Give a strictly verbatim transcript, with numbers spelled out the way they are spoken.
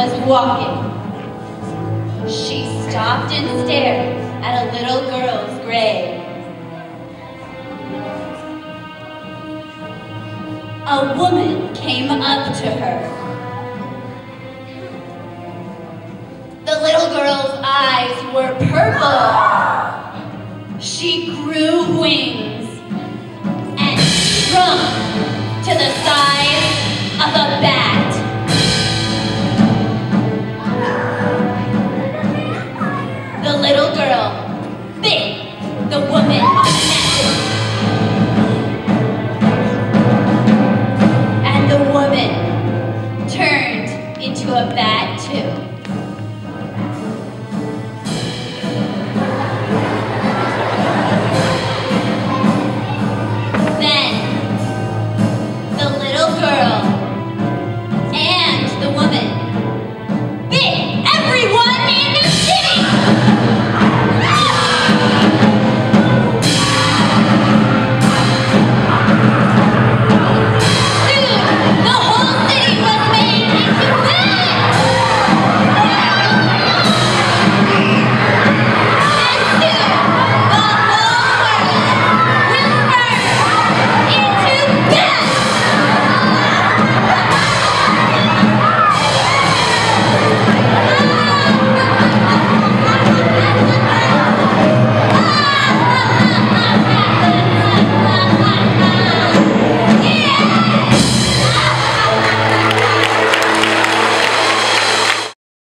was walking. She stopped and stared at a little girl's grave. A woman came up to her. The little girl's eyes were purple. She grew wings.